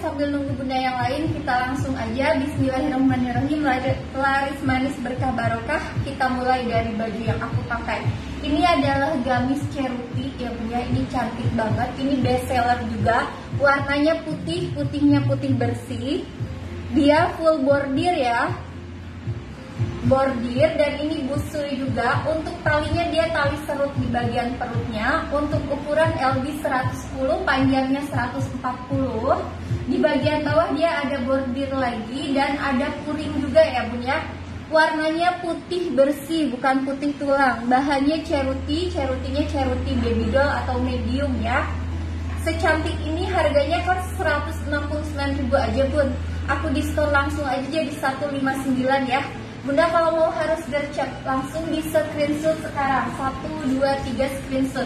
sambil nunggu bunda yang lain, kita langsung aja. Bismillahirrahmanirrahim. Laris manis berkah barokah. Kita mulai dari baju yang aku pakai. Ini adalah gamis ceruti ya bunda. Ini cantik banget. Ini best seller juga. Warnanya putih, putihnya putih bersih. Dia full bordir ya, bordir, dan ini busui juga. Untuk talinya dia tali serut di bagian perutnya. Untuk ukuran LB 110, panjangnya 140. Di bagian bawah dia ada bordir lagi dan ada puring juga ya bun ya. Warnanya putih bersih, bukan putih tulang. Bahannya ceruti, cerutinya ceruti baby doll atau medium ya. Secantik ini harganya kan 169.000 aja bun. Aku diskon langsung aja jadi 159 ya. Bunda kalau mau harus gercep, langsung di screenshot sekarang. 1, 2, 3 screenshot.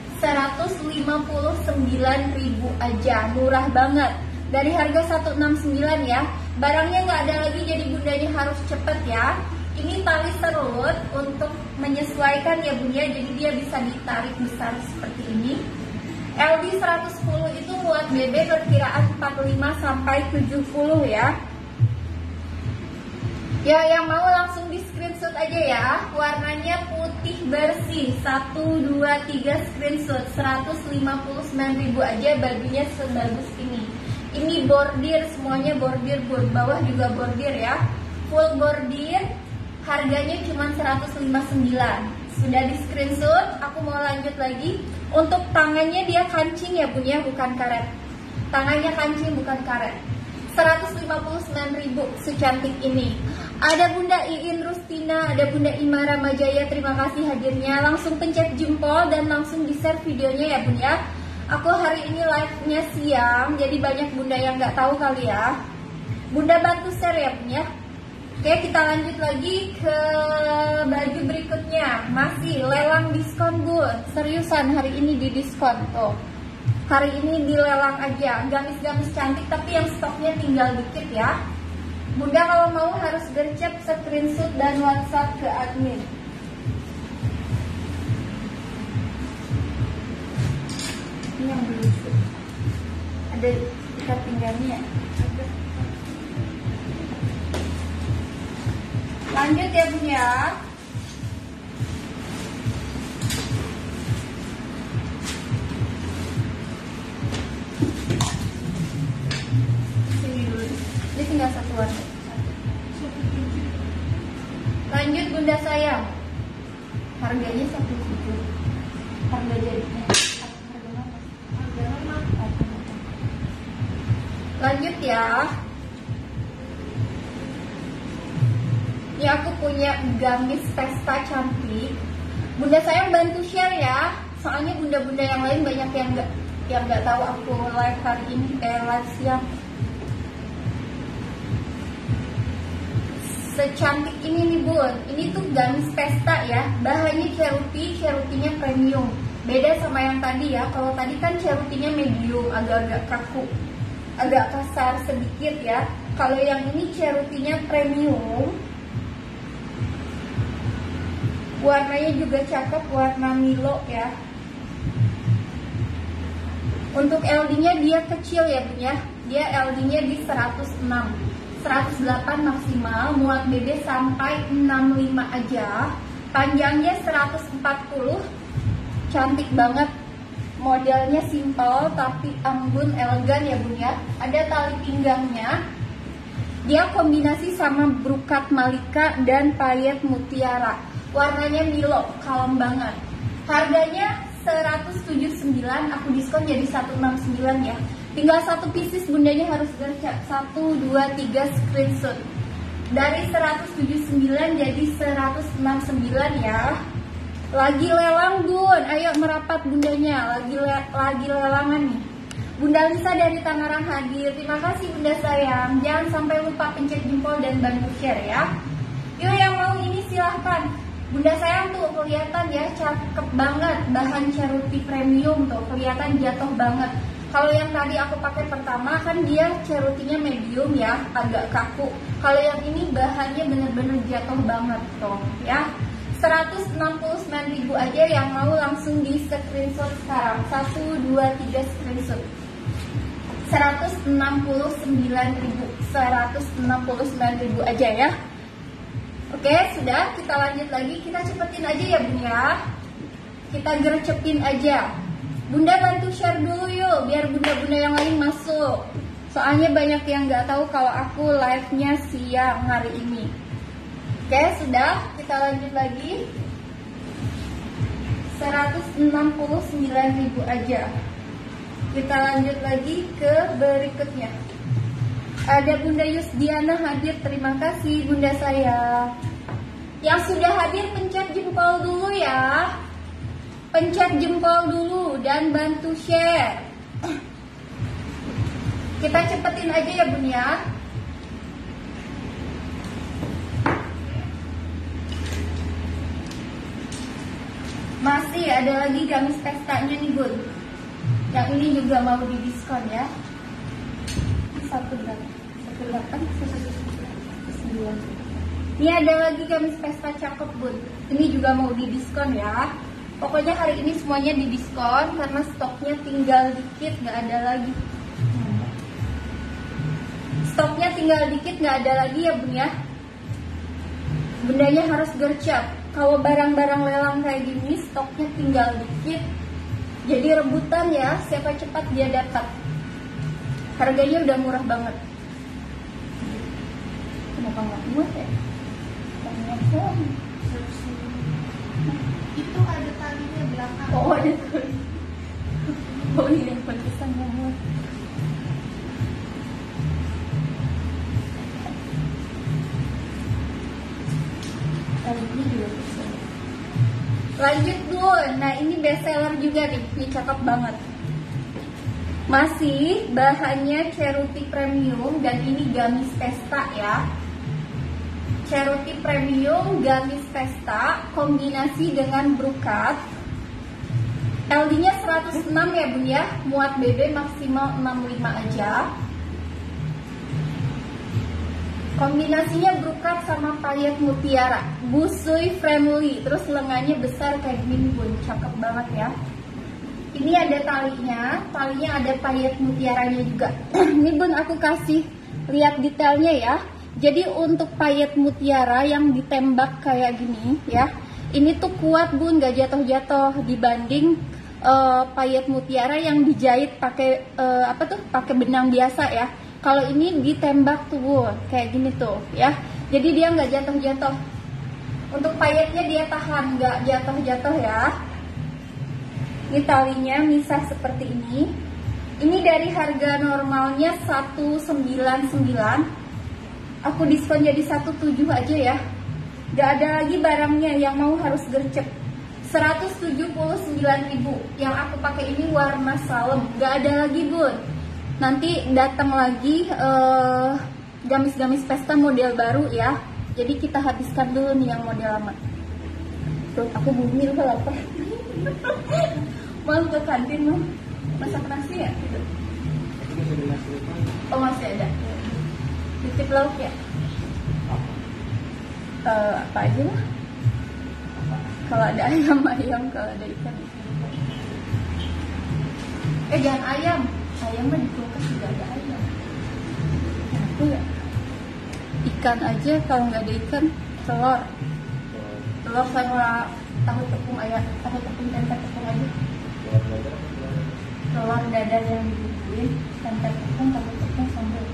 159.000 aja, murah banget. Dari harga 169 ya. Barangnya nggak ada lagi, jadi bundanya harus cepet ya. Ini tali serut untuk menyesuaikan ya bunda, jadi dia bisa ditarik besar seperti ini. LD 110 itu muat BB perkiraan 45 sampai 70 ya. Ya, yang mau langsung di screenshot aja ya. Warnanya putih bersih. 1, 2, 3 screenshot. 159.000 aja, bajunya sebagus ini. Ini bordir, semuanya bordir bun. Bawah juga bordir ya. Full bordir. Harganya cuma 159. Sudah di screenshot. Aku mau lanjut lagi. Untuk tangannya dia kancing ya bun ya, bukan karet. Tangannya kancing bukan karet. 159.000 secantik ini. Ada Bunda Iin Rustina, ada Bunda Imara Majaya, terima kasih hadirnya. Langsung pencet jempol dan langsung di-share videonya ya bun ya. Aku hari ini live-nya siang, jadi banyak bunda yang nggak tahu kali ya. Bunda bantu share ya bun ya. Oke, kita lanjut lagi ke baju berikutnya. Masih lelang diskon bun. Seriusan hari ini di diskon tuh. Hari ini dilelang aja. Gamis-gamis cantik tapi yang stoknya tinggal dikit ya. Bunda kalau mau harus gercep, screenshot dan WhatsApp ke admin. Ini yang dulu ada ikat pinggangnya. Lanjut ya bun ya. Sini dulu. Ini tinggal satu warna. Lanjut bunda sayang. Harganya 1,7. Harga jadinya. Lanjut ya. Ini aku punya gamis pesta cantik. Bunda sayang bantu share ya. Soalnya bunda-bunda yang lain banyak yang nggak tahu aku live hari ini, live siang. Secantik ini nih bun. Ini tuh gamis pesta ya. Bahannya ceruti, cerutinya premium. Beda sama yang tadi ya. Kalau tadi kan cerutinya medium, agak-agak kaku, agak kasar sedikit ya. Kalau yang ini cerutinya premium. Warnanya juga cakep, warna Milo ya. Untuk LD-nya dia kecil ya bun ya. Dia LD-nya di 106, 108 maksimal, muat BB sampai 65 aja. Panjangnya 140. Cantik banget. Modelnya simple tapi anggun, elegan ya bun ya. Ada tali pinggangnya. Dia kombinasi sama brokat malika dan payet mutiara. Warnanya Milo, kalem banget. Harganya 179, aku diskon jadi 169 ya. Tinggal satu pieces, bundanya harus gercep. 1, 2, 3 screenshot. Dari 179 jadi 169 ya. Lagi lelang bun, ayo merapat bundanya. Lagi lelangan nih. Bunda Lisa dari Tangerang hadir. Terima kasih bunda sayang. Jangan sampai lupa pencet jempol dan bantu share ya. Yuk yang mau ini silahkan. Bunda sayang tuh kelihatan ya, cakep banget. Bahan ceruti premium tuh, kelihatan jatuh banget. Kalau yang tadi aku pakai pertama kan dia cerutinya medium ya, agak kaku. Kalau yang ini bahannya bener-bener jatuh banget tuh ya. 169.000 aja, yang mau langsung di screenshot sekarang. 1, 2, 3 screenshot. 169.000 aja ya. Oke, sudah, kita lanjut lagi. Kita cepetin aja ya Bun ya. Kita gercepin aja. Bunda bantu share dulu yuk, biar bunda-bunda yang lain masuk. Soalnya banyak yang nggak tahu kalau aku live-nya siang hari ini. Oke, sudah, kita lanjut lagi. 169.000 aja. Kita lanjut lagi ke berikutnya. Ada Bunda Yusdiana hadir, terima kasih Bunda saya. Yang sudah hadir pencet jempol dulu ya. Pencet jempol dulu dan bantu share. Kita cepetin aja ya Bun ya. Masih ada lagi gamis pestanya nih Bun. Yang ini juga mau didiskon ya. 1,8 Ini ada lagi gamis pesta cakep Bun. Ini juga mau didiskon ya. Pokoknya hari ini semuanya didiskon karena stoknya tinggal dikit, nggak ada lagi. Stoknya tinggal dikit, nggak ada lagi ya Bun ya. Bundanya harus gercep. Kalau barang-barang lelang kayak gini stoknya tinggal dikit. Jadi rebutan ya, siapa cepat dia dapat. Harganya udah murah banget. Kenapa nggak muat ya? Itu ada talinya belakang. Oh ada tali. Oh iya, pantesan nggak muat. Talinya juga bisa. Lanjut dulu. Nah ini best seller juga nih. Ini cakep banget. Masih bahannya Ceruti Premium dan ini gamis pesta ya. Ceruti Premium gamis pesta kombinasi dengan brokat. LD-nya 106 ya Bun ya. Muat BB maksimal 65 aja. Kombinasinya brokat sama payet mutiara. Busui friendly. Terus lengannya besar kayak gini Bun. Cakep banget ya. Ini ada talinya ada payet mutiaranya juga. Ini Bun aku kasih lihat detailnya ya. Jadi untuk payet mutiara yang ditembak kayak gini ya, ini tuh kuat Bun, gak jatuh-jatuh dibanding payet mutiara yang dijahit pakai pakai benang biasa ya. Kalau ini ditembak tuh Bun, kayak gini tuh ya. Jadi dia nggak jatuh-jatuh. Untuk payetnya dia tahan, nggak jatuh-jatuh ya. Ini talinya misah seperti ini. Ini dari harga normalnya 199. Aku diskon jadi 17 aja ya. Gak ada lagi barangnya, yang mau harus gercep. 179.000. Yang aku pakai ini warna salem. Gak ada lagi Bun. Nanti datang lagi gamis-gamis pesta model baru ya. Jadi kita habiskan dulu nih yang model lama. Tuh aku bumi udah lapar. Mau ke kantin mau masak nasi ya? Oh masih ada. Titip lauk ya? Apa aja lah. Kalau ada ayam, kalau ada ikan. Jangan ayam. Ayam mah di kulkas juga ada ayam. Aku ya. Ikan aja, kalau nggak ada ikan, telur. Telur sama tahu tepung ayam, tahu tepung tempe tepung aja. Telur dadar yang dibubuhin, tempe tepung, tahu tepung sambal.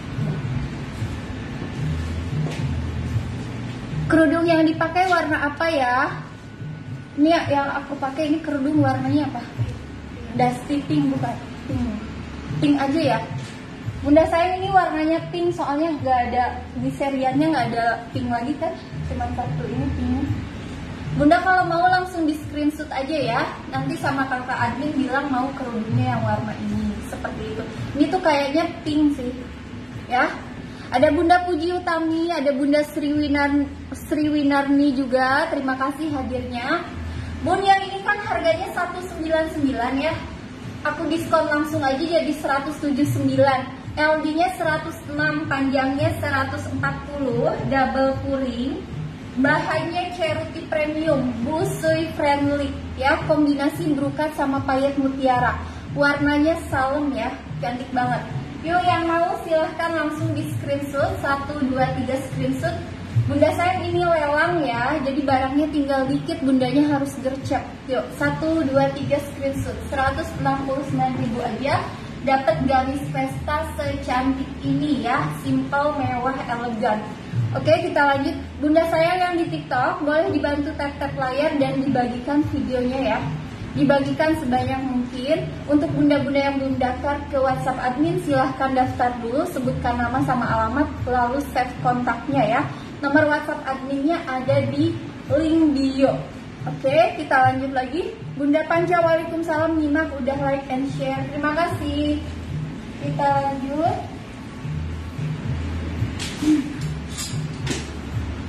Kerudung yang dipakai warna apa ya? Ini yang aku pakai ini kerudung warnanya apa? Dusty pink bukan? Pink aja ya. Bunda saya ini warnanya pink soalnya nggak ada di seriannya, nggak ada pink lagi kan? Cuma satu ini pink. Bunda kalau mau langsung di screenshot aja ya. Nanti sama kakak admin bilang mau kerudungnya yang warna ini seperti itu. Ini tuh kayaknya pink sih, ya. Ada Bunda Puji Utami, ada Bunda Sriwinarni juga. Terima kasih hadirnya. Bun, yang ini kan harganya 199 ya. Aku diskon langsung aja jadi 179. LD-nya 106, panjangnya 140, double puring. Bahannya Ceruti Premium, busui friendly ya, kombinasi brokat sama payet mutiara. Warnanya salem ya. cantik banget. Yuk yang mau silahkan langsung di screenshot, 1, 2, 3 screenshot. Bunda sayang ini lelang ya, jadi barangnya tinggal dikit, bundanya harus gercep. Yuk 1, 2, 3 screenshot, 169.000 aja dapat gamis pesta secantik ini ya, simple, mewah, elegan. Oke, kita lanjut. Bunda sayang yang di TikTok boleh dibantu tap-tap layar dan dibagikan videonya ya. Dibagikan sebanyak mungkin. Untuk bunda-bunda yang belum daftar ke WhatsApp admin, silahkan daftar dulu, sebutkan nama sama alamat, lalu save kontaknya ya. Nomor WhatsApp adminnya ada di link bio. Oke, kita lanjut lagi. Bunda Panca, waalaikumsalam, nyimak, udah like and share. Terima kasih. Kita lanjut.